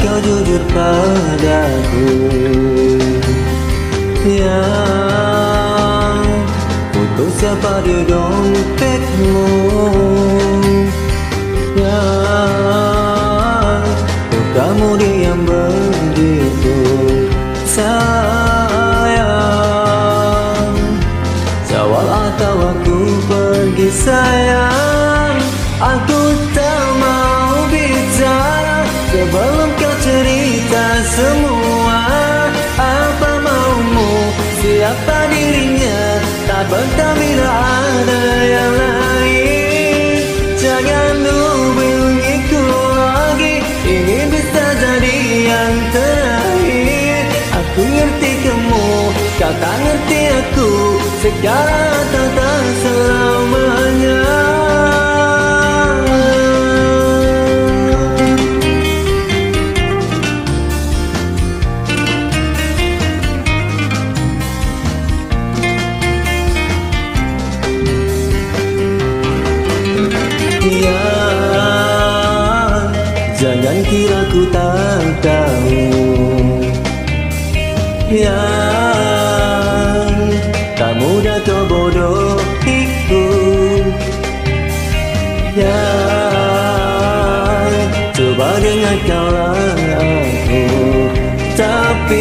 kau jujur padaku, yang untuk siapa di dompetmu, yang untuk kamu diam begitu sayang. Jawab atau aku pergi sayang, aku tak mau bicara sebelum kau cerita semua. Apa maumu, siapa dirinya, tak betah bila ada yang lain. Jangan hubungiku lagi, ini bisa jadi yang terakhir. Aku ngerti kamu, kau tak ngerti aku, sekarang atau tak selamanya. Jangan kira ku tak tahu, yang tak mudah kau bodohiku, yang coba dengarkanlah aku. Tapi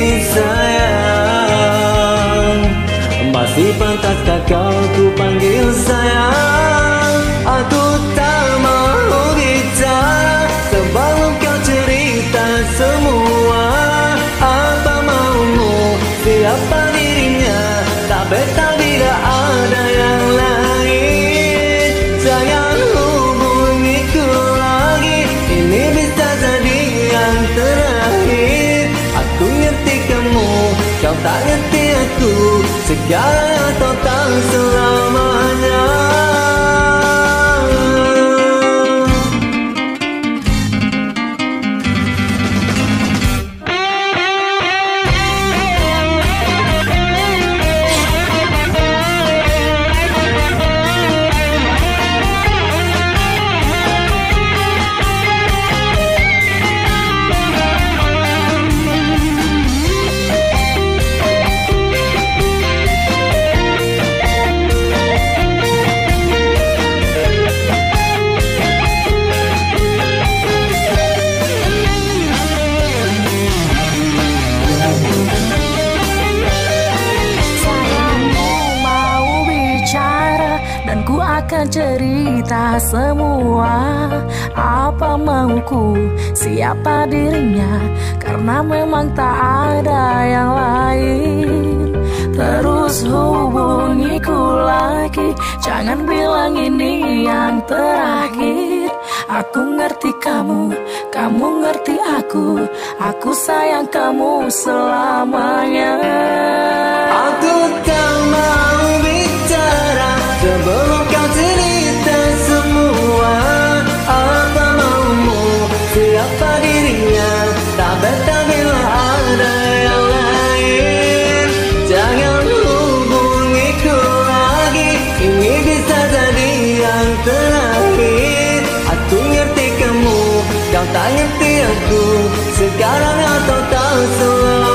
sayang, masih pantaskah kau ku panggil sayang? Aku tak mau bicara sebelum kau cerita semua. Apa maumu, siapa dirinya, tak betah bila ada yang lain. Jangan hubungiku lagi, ini bisa jadi yang terakhir. Aku ngerti kamu, kau tak ngerti aku, sekarang atau tak selamanya. Ku akan cerita semua. Apa mauku, siapa dirinya, karena memang tak ada yang lain. Terus hubungiku lagi, jangan bilang ini yang terakhir. Aku ngerti kamu, kamu ngerti aku sayang kamu selamanya. Aku tak mau bicara sebelum kau cerita semua. Apa maumu, siapa dirinya, tak betah bila ada yang lain. Jangan hubungiku lagi, ini bisa jadi yang terakhir. Aku ngerti kamu, kau tak ngerti aku, sekarang atau tak selalu.